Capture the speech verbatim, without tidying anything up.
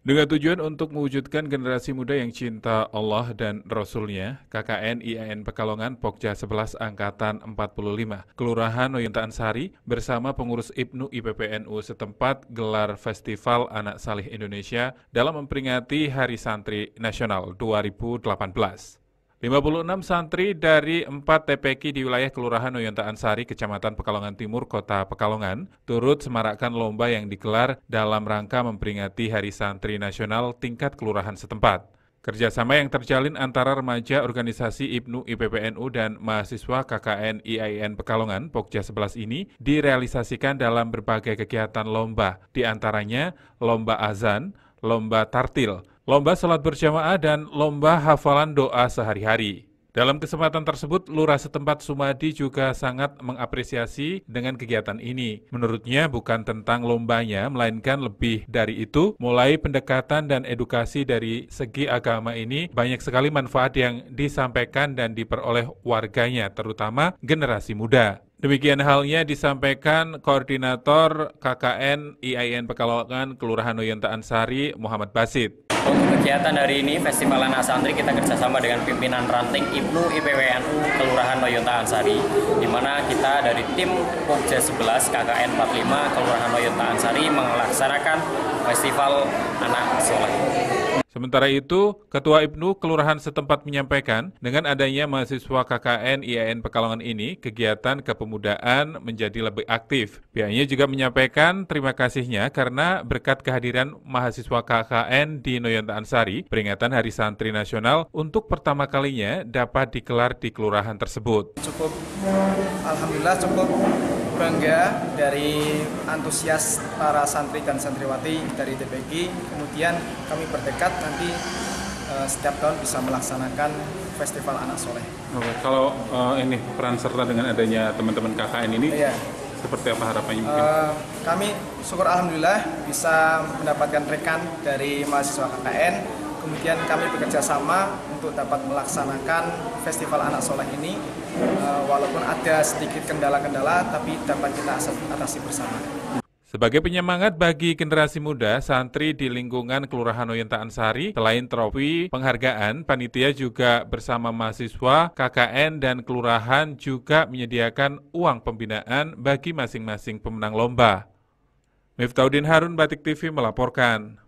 Dengan tujuan untuk mewujudkan generasi muda yang cinta Allah dan Rasul-Nya, K K N I A N Pekalongan Pokja sebelas Angkatan empat puluh lima, Kelurahan Noyontaan Sari bersama pengurus Ibnu I P P N U setempat gelar Festival Anak Salih Indonesia dalam memperingati Hari Santri Nasional dua ribu delapan belas. lima puluh enam santri dari empat T P Q di wilayah Kelurahan Noyontaan Sari, Kecamatan Pekalongan Timur, Kota Pekalongan, turut semarakkan lomba yang digelar dalam rangka memperingati Hari Santri Nasional tingkat kelurahan setempat. Kerjasama yang terjalin antara remaja organisasi Ibnu I P P N U dan mahasiswa K K N I A N Pekalongan Pokja sebelas ini direalisasikan dalam berbagai kegiatan lomba, di antaranya lomba azan, lomba tartil, lomba salat berjamaah, dan lomba hafalan doa sehari-hari. Dalam kesempatan tersebut, Lurah setempat Sumadi juga sangat mengapresiasi dengan kegiatan ini. Menurutnya bukan tentang lombanya, melainkan lebih dari itu, mulai pendekatan dan edukasi dari segi agama ini, banyak sekali manfaat yang disampaikan dan diperoleh warganya, terutama generasi muda. Demikian halnya disampaikan Koordinator K K N I A N Pekalongan Kelurahan Noyontaan Sari, Muhammad Basit. Untuk kegiatan hari ini, Festival Anak Santri, kita kerjasama dengan pimpinan ranting Ibnu I P P N U Kelurahan Noyontaan Sari, di mana kita dari tim Pokja sebelas K K N empat puluh lima Kelurahan Noyontaan Sari melaksanakan Festival Anak Soleh. Sementara itu, Ketua Ibnu Kelurahan setempat menyampaikan, dengan adanya mahasiswa K K N I A N Pekalongan ini, kegiatan kepemudaan menjadi lebih aktif. Pihaknya juga menyampaikan terima kasihnya karena berkat kehadiran mahasiswa K K N di Noyontaan Sari, peringatan Hari Santri Nasional untuk pertama kalinya dapat digelar di kelurahan tersebut. Cukup, alhamdulillah cukup bangga dari antusias para santri dan santriwati dari T P Q. Kemudian kami bertekad nanti uh, setiap tahun bisa melaksanakan Festival Anak Soleh. Oke, kalau uh, ini peran serta dengan adanya teman-teman K K N ini, iya. Seperti apa harapannya mungkin? Uh, kami syukur alhamdulillah bisa mendapatkan rekan dari mahasiswa K K N. Kemudian kami bekerja sama untuk dapat melaksanakan Festival Anak Soleh ini, uh, walaupun ada sedikit kendala-kendala, tapi dapat kita atasi bersama. Sebagai penyemangat bagi generasi muda, santri di lingkungan Kelurahan Noyontaan Sari, selain trofi penghargaan, panitia juga bersama mahasiswa, K K N, dan kelurahan juga menyediakan uang pembinaan bagi masing-masing pemenang lomba. Miftahudin Harun, Batik T V melaporkan.